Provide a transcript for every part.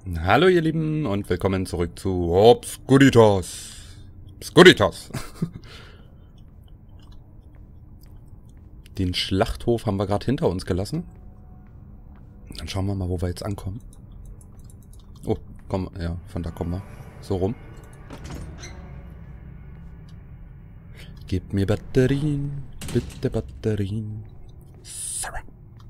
Hallo ihr Lieben und willkommen zurück zu Obscuritas. Obscuritas. Den Schlachthof haben wir gerade hinter uns gelassen. Dann schauen wir mal, wo wir jetzt ankommen. Oh, komm, ja, von da kommen wir. So rum. Gib mir Batterien, bitte Batterien. Sarah.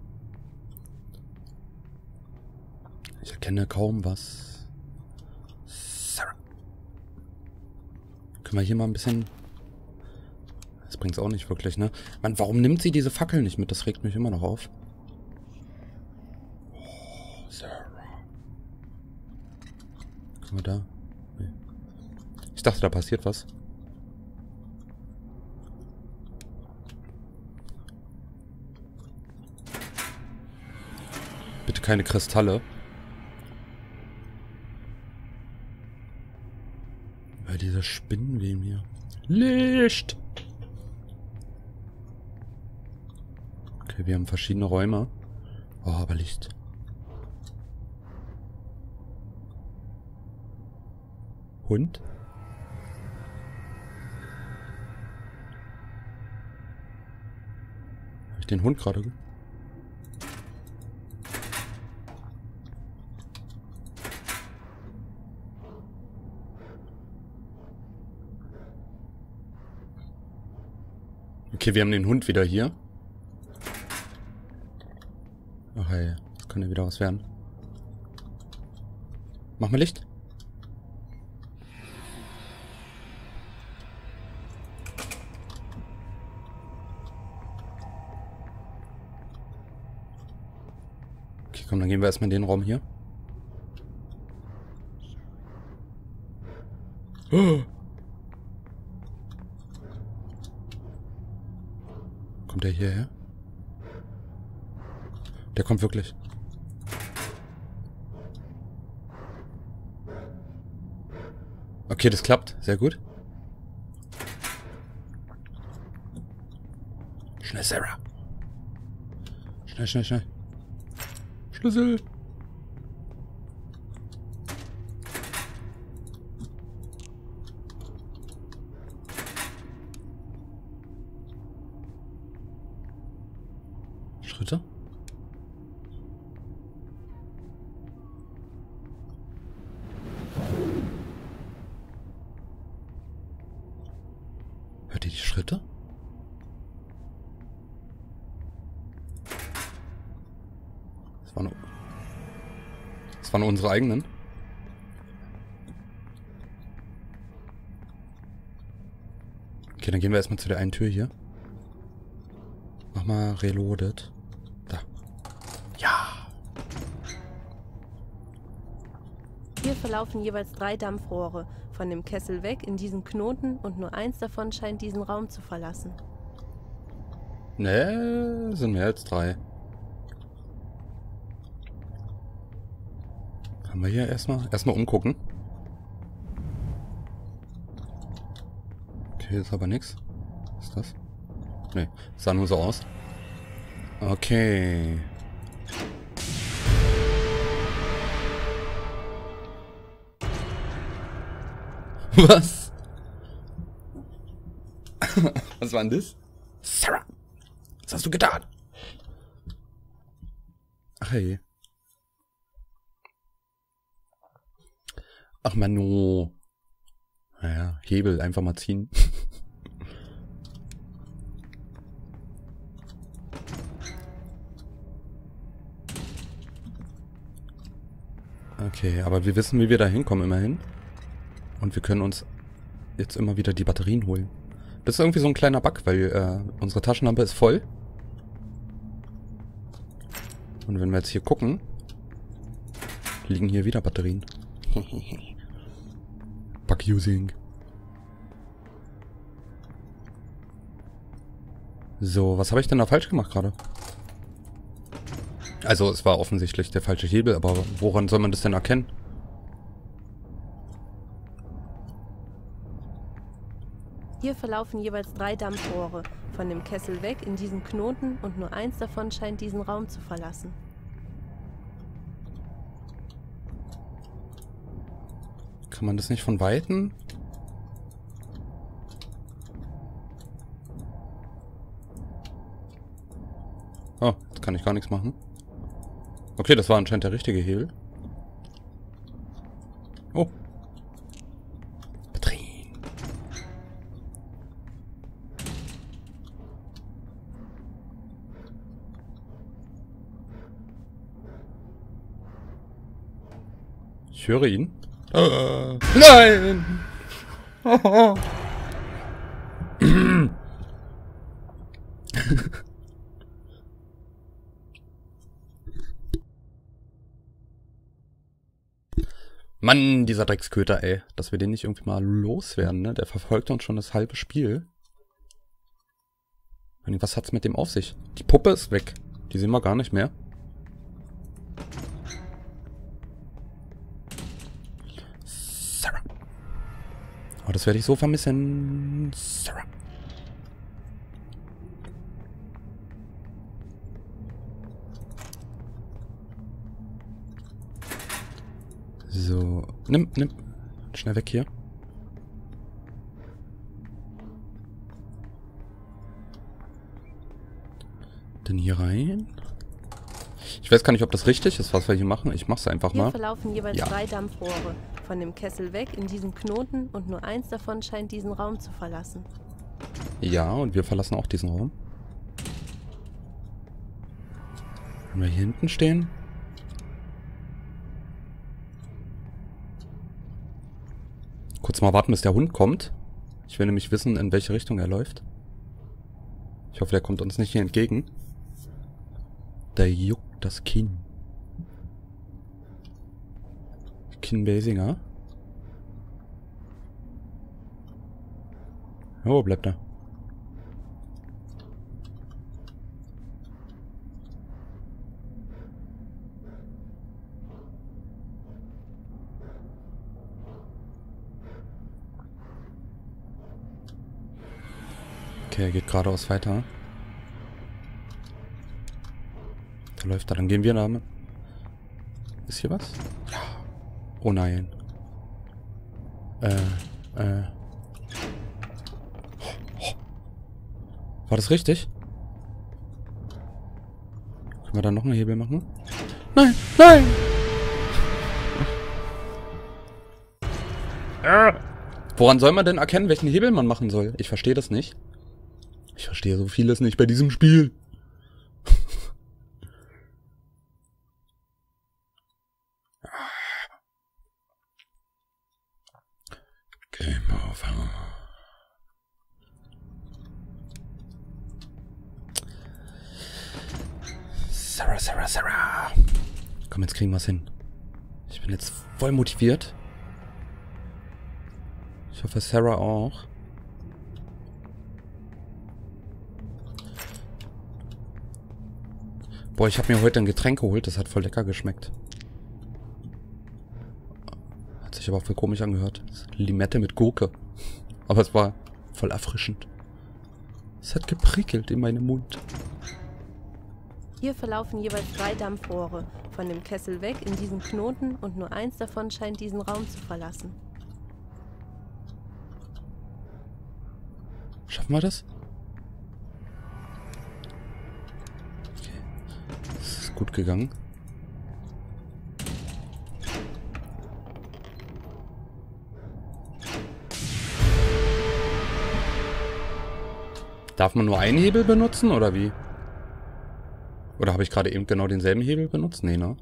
Ich erkenne kaum was. Sarah. Können wir hier mal ein bisschen... Das bringt's auch nicht wirklich, ne? Mann, warum nimmt sie diese Fackel nicht mit? Das regt mich immer noch auf. Oh, Sarah. Können wir da? Nee. Ich dachte, da passiert was. Bitte keine Kristalle. Weil diese Spinnenweben hier. Licht! Okay, wir haben verschiedene Räume. Oh, aber Licht. Hund? Habe ich den Hund gerade... Okay, wir haben den Hund wieder hier. Ach hey, das kann ja wieder was werden. Mach mal Licht. Okay, komm, dann gehen wir erstmal in den Raum hier. Oh. Kommt der hierher? Der kommt wirklich. Okay, das klappt. Sehr gut. Schnell, Sarah. Schnell, schnell, schnell. Schlüssel. Schritte? Hört ihr die Schritte? Das waren unsere eigenen. Okay, dann gehen wir erstmal zu der einen Tür hier. Mach mal reloaded. Da. Ja. Hier verlaufen jeweils 3 Dampfrohre von dem Kessel weg in diesen Knoten und nur eins davon scheint diesen Raum zu verlassen. Ne, sind mehr als 3. Haben wir hier erstmal umgucken. Okay, ist aber nix. Was ist das? Ne, sah nur so aus. Okay. Was? Was war denn das? Sarah! Was hast du getan? Ach hey. Ach Manu. Naja, Hebel einfach mal ziehen. Okay, aber wir wissen, wie wir da hinkommen immerhin. Und wir können uns jetzt immer wieder die Batterien holen. Das ist irgendwie so ein kleiner Bug, weil unsere Taschenlampe ist voll. Und wenn wir jetzt hier gucken, liegen hier wieder Batterien. Bug using. So, was habe ich denn da falsch gemacht gerade? Also, es war offensichtlich der falsche Hebel, aber woran soll man das denn erkennen? Hier verlaufen jeweils 3 Dampfrohre von dem Kessel weg in diesen Knoten und nur eins davon scheint diesen Raum zu verlassen. Kann man das nicht von Weitem? Oh, jetzt kann ich gar nichts machen. Okay, das war anscheinend der richtige Hebel. Oh. Batterien. Ich höre ihn. Nein! Mann, dieser Drecksköter, ey. Dass wir den nicht irgendwie mal loswerden, ne? Der verfolgt uns schon das halbe Spiel. Was hat's mit dem auf sich? Die Puppe ist weg. Die sehen wir gar nicht mehr. Sarah. Oh, das werde ich so vermissen. Sarah. So, nimm. Schnell weg hier. Dann hier rein. Ich weiß gar nicht, ob das richtig ist, was wir hier machen. Ich mach's einfach mal. Hier verlaufen jeweils 3 Dampfrohre von dem Kessel weg in diesen Knoten und nur eins davon scheint diesen Raum zu verlassen. Ja, und wir verlassen auch diesen Raum. Wenn wir hier hinten stehen. Kurz mal warten, bis der Hund kommt. Ich will nämlich wissen, in welche Richtung er läuft. Ich hoffe, der kommt uns nicht hier entgegen. Der juckt das Kinn. Kinn-Basinger. Oh, bleibt da. Okay, er geht geradeaus weiter. Da läuft er, dann gehen wir da. Ist hier was? Ja. Oh nein. War das richtig? Können wir da noch einen Hebel machen? Nein! Nein! Woran soll man denn erkennen, welchen Hebel man machen soll? Ich verstehe das nicht. Ich verstehe so vieles nicht bei diesem Spiel. Game over. Sarah. Komm, jetzt kriegen wir es hin. Ich bin jetzt voll motiviert. Ich hoffe, Sarah auch. Boah, ich habe mir heute ein Getränk geholt, das hat voll lecker geschmeckt. Hat sich aber voll komisch angehört. Limette mit Gurke. Aber es war voll erfrischend. Es hat geprickelt in meinem Mund. Hier verlaufen jeweils 3 Dampfrohre von dem Kessel weg in diesen Knoten und nur eins davon scheint diesen Raum zu verlassen. Schaffen wir das? Okay. Das ist gut gegangen. Darf man nur einen Hebel benutzen, oder wie? Oder habe ich gerade eben genau denselben Hebel benutzt? Nee, ne?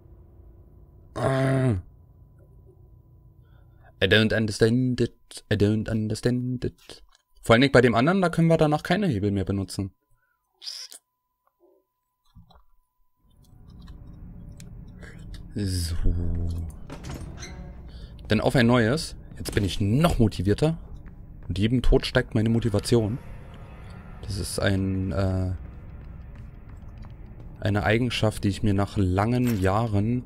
I don't understand it. I don't understand it. Vor allem bei dem anderen, da können wir danach keine Hebel mehr benutzen. So. Dann auf ein neues. Jetzt bin ich noch motivierter. Und jedem Tod steigt meine Motivation. Das ist eine Eigenschaft, die ich mir nach langen Jahren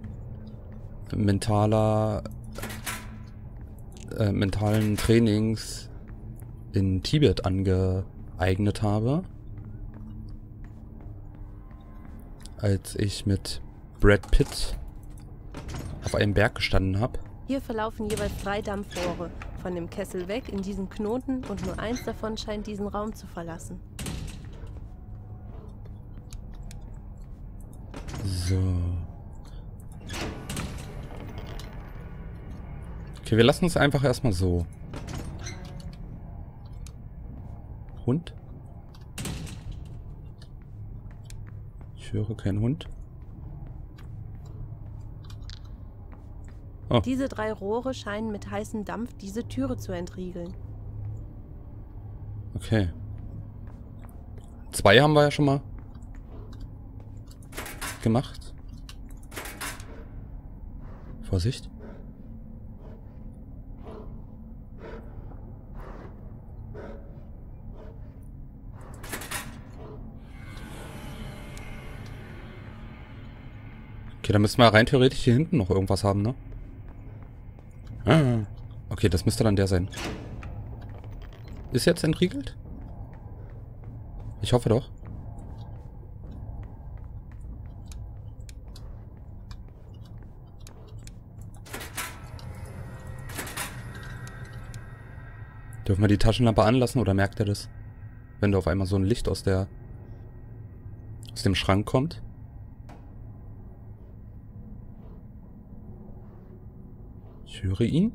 mentalen Trainings in Tibet angeeignet habe. Als ich mit Brad Pitt auf einem Berg gestanden habe Hier verlaufen jeweils 3 Dampfrohre von dem Kessel weg in diesen Knoten und nur eins davon scheint diesen Raum zu verlassen. So. Okay, wir lassen es einfach erstmal so. Hund? Ich höre keinen Hund. Oh. Diese 3 Rohre scheinen mit heißem Dampf diese Türe zu entriegeln. Okay. 2 haben wir ja schon mal gemacht. Vorsicht. Okay, dann müssen wir rein theoretisch hier hinten noch irgendwas haben, ne? Ah, okay, das müsste dann der sein. Ist jetzt entriegelt? Ich hoffe doch. Dürfen wir die Taschenlampe anlassen oder merkt er das? Wenn da auf einmal so ein Licht aus dem Schrank kommt? Ich höre ihn.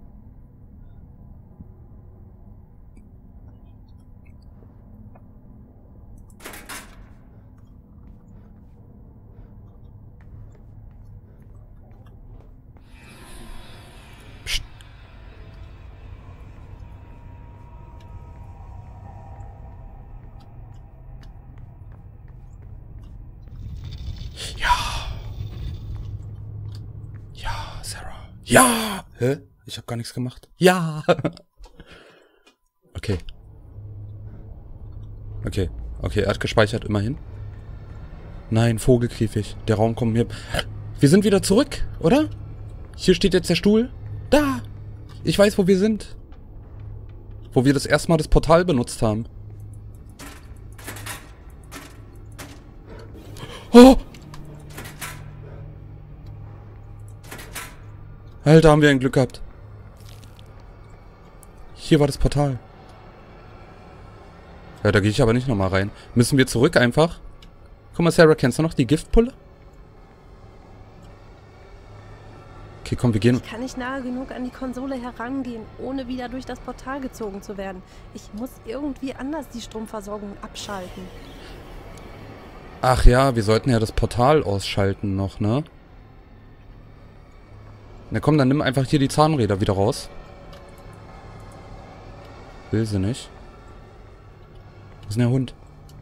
Psst. Ja. Ja, Sarah. Ja! Hä? Ich habe gar nichts gemacht. Ja! Okay. Okay. Okay, er hat gespeichert, immerhin. Nein, Vogelkäfig. Der Raum kommt mir... Wir sind wieder zurück, oder? Hier steht jetzt der Stuhl. Da! Ich weiß, wo wir sind. Wo wir das erste Mal das Portal benutzt haben. Oh! Alter, haben wir ein Glück gehabt. Hier war das Portal. Ja, da gehe ich aber nicht nochmal rein. Müssen wir zurück einfach? Guck mal, Sarah, kennst du noch die Giftpulle? Okay, komm, wir gehen. Ich kann nicht nahe genug an die Konsole herangehen, ohne wieder durch das Portal gezogen zu werden. Ich muss irgendwie anders die Stromversorgung abschalten. Ach ja, wir sollten ja das Portal ausschalten noch, ne? Na komm, dann nimm einfach hier die Zahnräder wieder raus. Will sie nicht. Wo ist denn der Hund?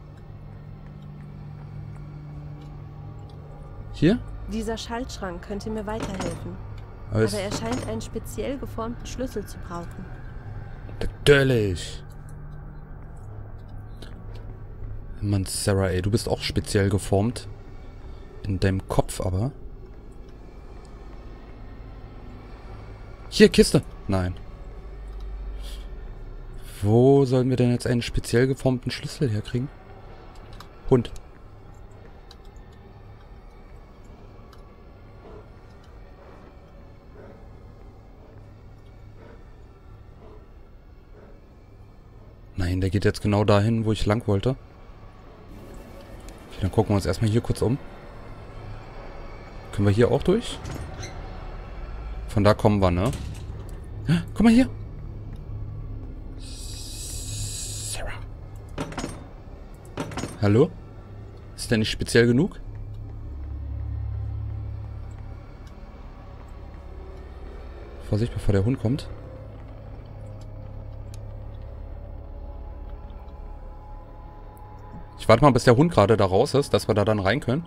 Hier? Dieser Schaltschrank könnte mir weiterhelfen. Aber er scheint einen speziell geformten Schlüssel zu brauchen. Natürlich. Mann, Sarah, ey, du bist auch speziell geformt. In deinem Kopf aber. Hier, Kiste. Nein. Wo sollen wir denn jetzt einen speziell geformten Schlüssel herkriegen? Hund. Nein, der geht jetzt genau dahin, wo ich lang wollte. Okay, dann gucken wir uns erstmal hier kurz um. Können wir hier auch durch? Von da kommen wir, ne? Guck mal hier. Sarah. Hallo? Ist der nicht speziell genug? Vorsicht, bevor der Hund kommt. Ich warte mal, bis der Hund gerade da raus ist, dass wir da dann rein können.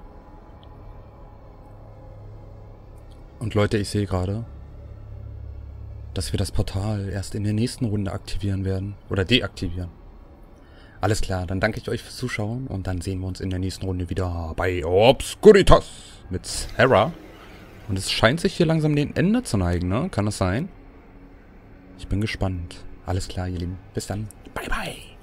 Und Leute, ich sehe gerade, dass wir das Portal erst in der nächsten Runde aktivieren werden. Oder deaktivieren. Alles klar, dann danke ich euch fürs Zuschauen. Und dann sehen wir uns in der nächsten Runde wieder bei Obscuritas mit Sarah. Und es scheint sich hier langsam dem Ende zu neigen, ne? Kann das sein? Ich bin gespannt. Alles klar, ihr Lieben. Bis dann. Bye, bye.